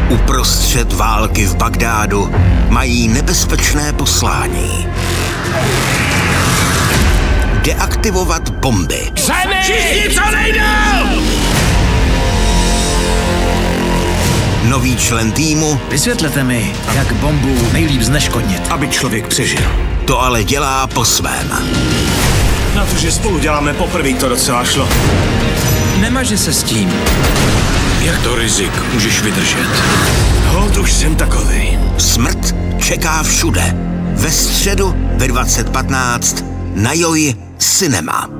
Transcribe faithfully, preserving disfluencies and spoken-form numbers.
Uprostřed války v Bagdádu mají nebezpečné poslání. Deaktivovat bomby. Zemi! Všichni, co nejdou! Nový člen týmu. Vysvětlete mi, jak bombu nejlíp zneškodnit, aby člověk přežil. To ale dělá po svém. Na to, že spolu děláme poprvé, to docela šlo. Nemaže se s tím. Jak to rizik můžeš vydržet? Hold, už jsem takovej. Smrt čeká všude. Ve středu ve dvacet patnáct na Joj Cinema.